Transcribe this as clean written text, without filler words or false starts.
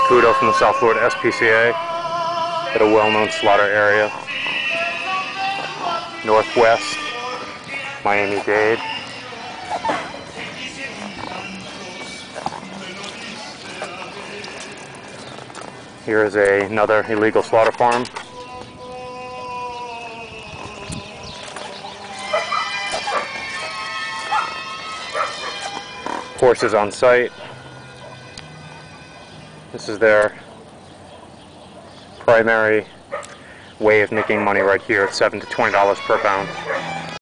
Caputo from the South Florida SPCA at a well-known slaughter area. Northwest Miami-Dade. Here is another illegal slaughter farm. Horses on site. This is their primary way of making money right here at $7 to $20 per pound.